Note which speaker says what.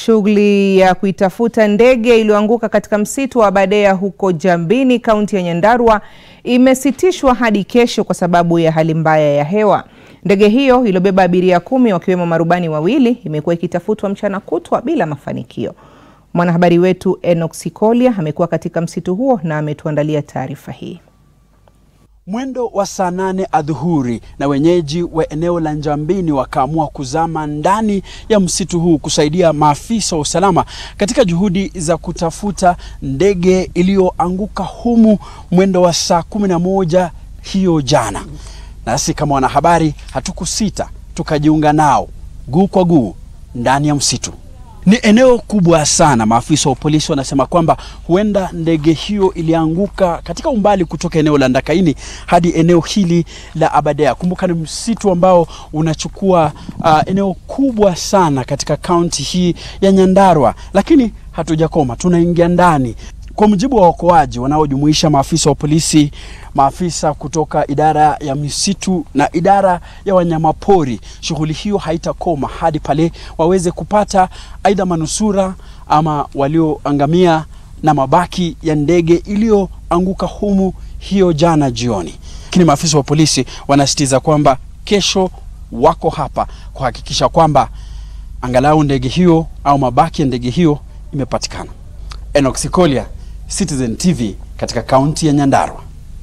Speaker 1: Shughuli ya kuitafuta ndege iliyoanguka katika msitu wa Aberdare huko Jambini, kaunti ya Nyandarua, imesitishwa hadi kesho kwa sababu ya hali mbaya ya hewa. Ndege hiyo iliyobeba abiria 10 wakiwemo marubani wawili imekuwa ikitafutwa mchana kutwa bila mafanikio. Mwanahabari wetu Enoch Sikolia amekuwa katika msitu huo na ametuandalia taarifa hii.
Speaker 2: Mwendo wa saa 8 adhuhuri na wenyeji wa eneo la Jambini wakaamua kuzama ndani ya msitu huu kusaidia maafisa wa usalama katika juhudi za kutafuta ndege iliyoanguka humu mwendo wa saa 11 hiyo jana. Nasi kama wanahabari hatukusita, tukajiunga nao guu kwa guu ndani ya msitu. Ni eneo kubwa sana. Maafisa wa polisi wanasema kwamba huenda ndege hiyo ilianguka katika umbali kutoka eneo la Ndakaini hadi eneo hili la Aberdare. Kumbuka ni msitu ambao unachukua eneo kubwa sana katika kaunti hii ya Nyandarua. Lakini hatujakoma, tunaingia ndani. Kwa mujibu wa waokoaji wanaojumuisha maafisa wa polisi, maafisa kutoka idara ya misitu na idara ya wanyamapori, shughuli hiyo haitakoma hadi pale waweze kupata aidha manusura ama walioangamia na mabaki ya ndege iliyoanguka humu hiyo jana jioni. Lakini maafisa wa polisi wanasitiza kwamba kesho wako hapa kuhakikisha kwamba angalau ndege hiyo au mabaki ya ndege hiyo imepatikana. Enoch Sikolia, Citizen TV katika kaunti ya Nyandarua.